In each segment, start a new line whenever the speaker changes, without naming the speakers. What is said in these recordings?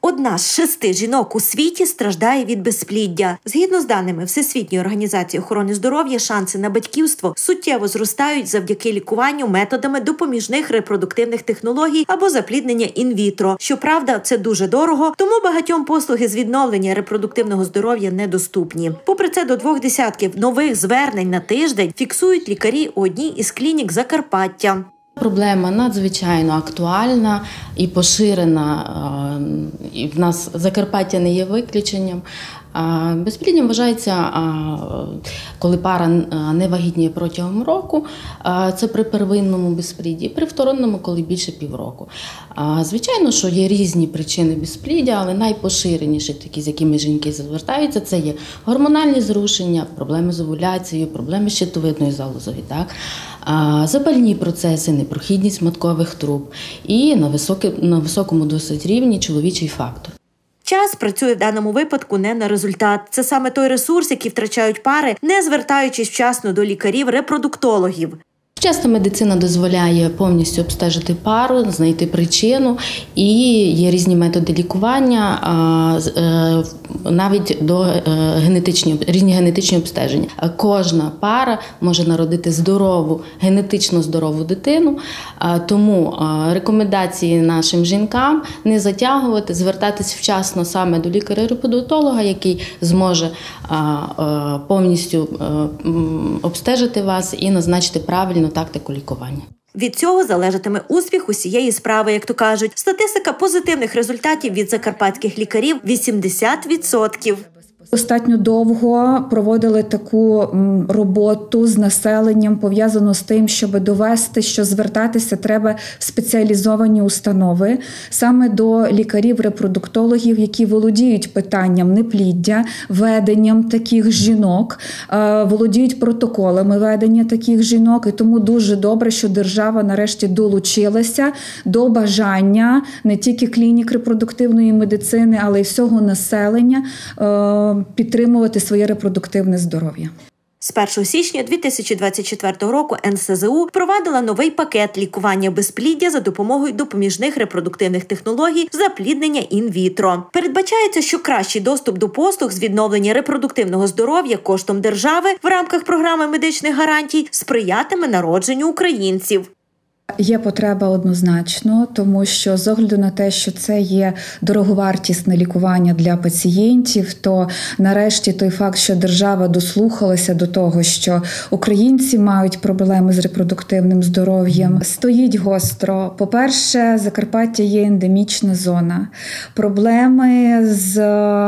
1 з 6 жінок у світі страждає від безпліддя. Згідно з даними Всесвітньої організації охорони здоров'я, шанси на батьківство суттєво зростають завдяки лікуванню методами допоміжних репродуктивних технологій або запліднення інвітро. Щоправда, це дуже дорого, тому багатьом послуги з відновлення репродуктивного здоров'я недоступні. Попри це, до 20 нових звернень на тиждень фіксують лікарі у одній із клінік Закарпаття.
Проблема надзвичайно актуальна і поширена. І в нас Закарпаття не є виключенням. Безпліддям вважається, коли пара не вагітніє протягом року, це при первинному безплідді, при вторинному, коли більше півроку. Звичайно, що є різні причини безпліддя, але найпоширеніші, такі, з якими жінки звертаються, це є гормональні зрушення, проблеми з овуляцією, проблеми з щитовидною залозою, запальні процеси, непрохідність маткових труб і на високому досить рівні чоловічий фактор.
Час працює в даному випадку не на результат. Це саме той ресурс, який втрачають пари, не звертаючись вчасно до лікарів-репродуктологів.
Сучасна медицина дозволяє повністю обстежити пару, знайти причину, і є різні методи лікування, навіть до різні генетичні обстеження. Кожна пара може народити генетично здорову дитину, тому рекомендації нашим жінкам не затягувати, звертатись вчасно саме до лікаря-репродуктолога, який зможе повністю обстежити вас і назначити правильну тактику лікування.
Від цього залежатиме успіх усієї справи, як то кажуть. Статистика позитивних результатів від закарпатських лікарів – 80%.
Достатньо довго проводили таку роботу з населенням, пов'язану з тим, щоб довести, що звертатися треба в спеціалізовані установи, саме до лікарів-репродуктологів, які володіють питанням непліддя, веденням таких жінок, володіють протоколами ведення таких жінок. І тому дуже добре, що держава нарешті долучилася до бажання не тільки клінік репродуктивної медицини, але й всього населення підтримувати своє репродуктивне здоров'я.
З 1 січня 2024 року НСЗУ впровадила новий пакет лікування безпліддя за допомогою допоміжних репродуктивних технологій запліднення інвітро. Передбачається, що кращий доступ до послуг з відновлення репродуктивного здоров'я коштом держави в рамках програми медичних гарантій сприятиме народженню українців.
Є потреба однозначно, тому що з огляду на те, що це є дороговартісне лікування для пацієнтів, то нарешті той факт, що держава дослухалася до того, що українці мають проблеми з репродуктивним здоров'ям, стоїть гостро. По-перше, Закарпаття є ендемічна зона. Проблеми з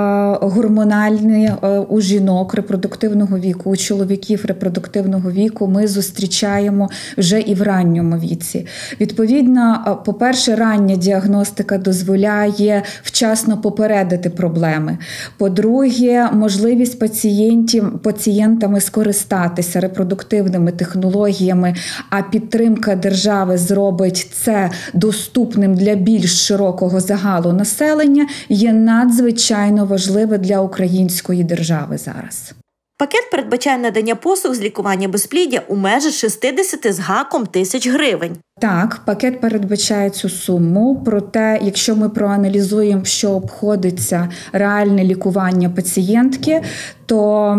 гормональні у жінок репродуктивного віку, у чоловіків репродуктивного віку ми зустрічаємо вже і в ранньому віці. Відповідно, по-перше, рання діагностика дозволяє вчасно попередити проблеми. По-друге, можливість пацієнтами скористатися репродуктивними технологіями, а підтримка держави зробить це доступним для більш широкого загалу населення, є надзвичайно важливе для української держави зараз.
Пакет передбачає надання послуг з лікування безпліддя у межах 60 з гаком тисяч гривень.
Так, пакет передбачає цю суму, проте, якщо ми проаналізуємо, що обходиться реальне лікування пацієнтки, то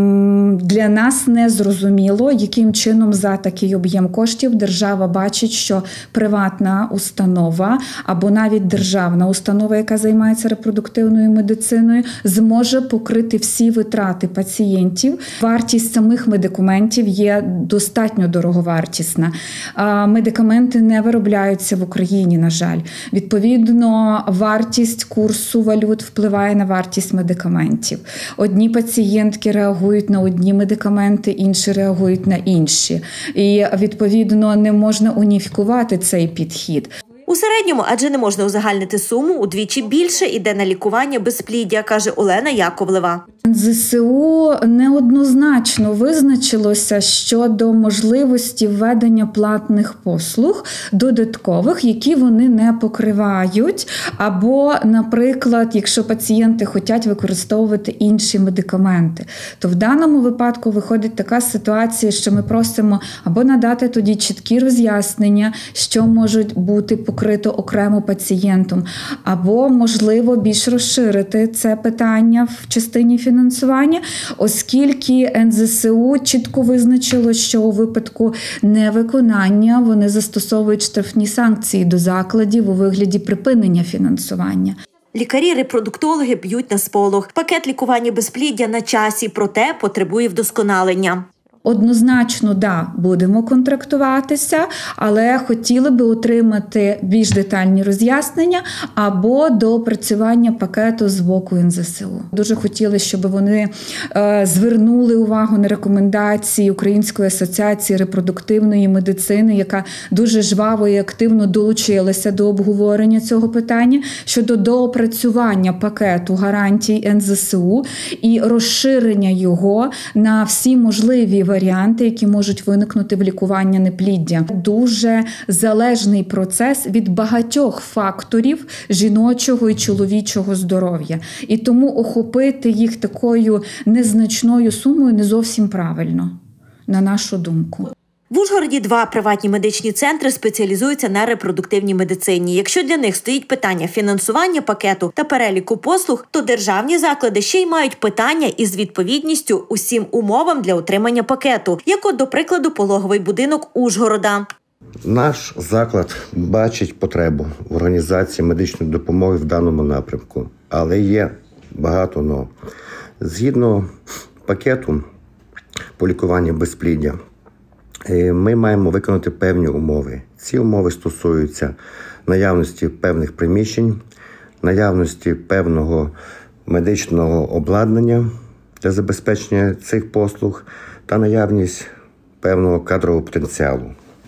для нас не зрозуміло, яким чином за такий об'єм коштів держава бачить, що приватна установа або навіть державна установа, яка займається репродуктивною медициною, зможе покрити всі витрати пацієнтів. Вартість самих медикаментів є достатньо дороговартісна. Медикаменти не виробляються в Україні, на жаль. Відповідно, вартість курсу валют впливає на вартість медикаментів. Одні пацієнтки реагують на одні медикаменти, інші реагують на інші. І, відповідно, не можна уніфікувати цей підхід.
У середньому, адже не можна узагальнити суму, удвічі більше іде на лікування безпліддя, каже Олена Яковлева.
НСЗУ неоднозначно визначилося щодо можливості введення платних послуг додаткових, які вони не покривають. Або, наприклад, якщо пацієнти хочуть використовувати інші медикаменти, то в даному випадку виходить така ситуація, що ми просимо або надати тоді чіткі роз'яснення, що можуть бути покрито окремо пацієнтом, або, можливо, більш розширити це питання в частині фінансування, оскільки НЗСУ чітко визначило, що у випадку невиконання вони застосовують штрафні санкції до закладів у вигляді припинення фінансування.
Лікарі-репродуктологи б'ють на сполох. Пакет лікування безпліддя на часі, проте потребує вдосконалення.
Однозначно, будемо контрактуватися, але хотіли би отримати більш детальні роз'яснення або доопрацювання пакету з боку НЗСУ. Дуже хотіли, щоб вони звернули увагу на рекомендації Української асоціації репродуктивної медицини, яка дуже жваво і активно долучилася до обговорення цього питання щодо доопрацювання пакету гарантій НЗСУ і розширення його на всі можливі варіанти, які можуть виникнути в лікуванні непліддя. Дуже залежний процес від багатьох факторів жіночого і чоловічого здоров'я. І тому охопити їх такою незначною сумою не зовсім правильно, на нашу думку.
В Ужгороді 2 приватні медичні центри спеціалізуються на репродуктивній медицині. Якщо для них стоїть питання фінансування пакету та переліку послуг, то державні заклади ще й мають питання із відповідністю усім умовам для отримання пакету, як от, до прикладу, пологовий будинок Ужгорода.
Наш заклад бачить потребу в організації медичної допомоги в даному напрямку, але є багато «но». Згідно пакету по лікуванню безпліддя, ми маємо виконати певні умови. Ці умови стосуються наявності певних приміщень, наявності певного медичного обладнання для забезпечення цих послуг та наявність певного кадрового потенціалу.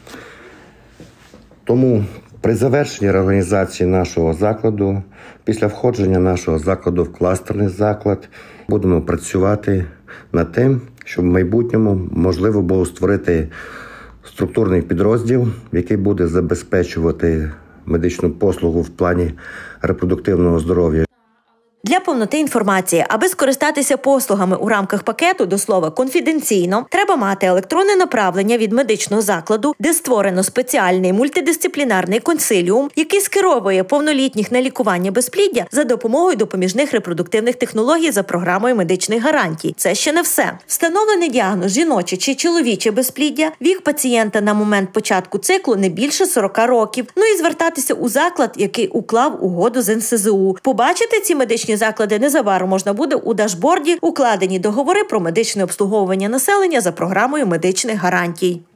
Тому при завершенні реорганізації нашого закладу, після входження нашого закладу в кластерний заклад, будемо працювати над тим, щоб в майбутньому можливо було створити структурний підрозділ, який буде забезпечувати медичну послугу в плані репродуктивного здоров'я.
Для повноти інформації, аби скористатися послугами у рамках пакету, до слова, конфіденційно, треба мати електронне направлення від медичного закладу, де створено спеціальний мультидисциплінарний консиліум, який скеровує повнолітніх на лікування безпліддя за допомогою допоміжних репродуктивних технологій за програмою медичних гарантій. Це ще не все. Встановлений діагноз жіноче чи чоловіче безпліддя, вік пацієнта на момент початку циклу не більше 40 років. Ну і звертатися у заклад, який уклав угоду з НСЗУ. Побачити ці медичні заклади незабаром можна буде у дашборді, укладені договори про медичне обслуговування населення за програмою медичних гарантій.